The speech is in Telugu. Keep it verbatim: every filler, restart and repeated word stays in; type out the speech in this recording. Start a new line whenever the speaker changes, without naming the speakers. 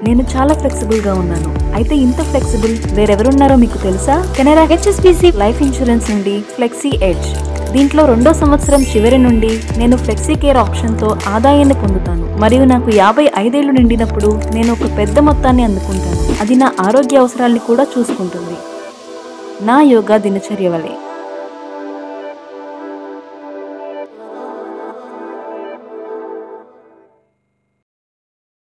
నేను చాలా ఫ్లెక్సిబుల్ గా ఉన్నాను. అయితే ఇంత ఫ్లెక్సిబుల్ వేరెవరున్నారో మీకు తెలుసా? కెనరా హెచ్ఎస్బిసి లైఫ్ ఇన్సూరెన్స్ నుండి ఫ్లెక్సీ ఎడ్జ్. దీంట్లో రెండో సంవత్సరం చివరి నుండి నేను ఫ్లెక్సీ కేర్ ఆప్షన్ తో ఆదాయాన్ని పొందుతాను మరియు నాకు యాభై ఐదేళ్లు నిండినప్పుడు నేను ఒక పెద్ద మొత్తాన్ని అందుకుంటాను. అది నా ఆరోగ్య అవసరాల్ని కూడా చూసుకుంటుంది, నా యోగా దినచర్య వలె.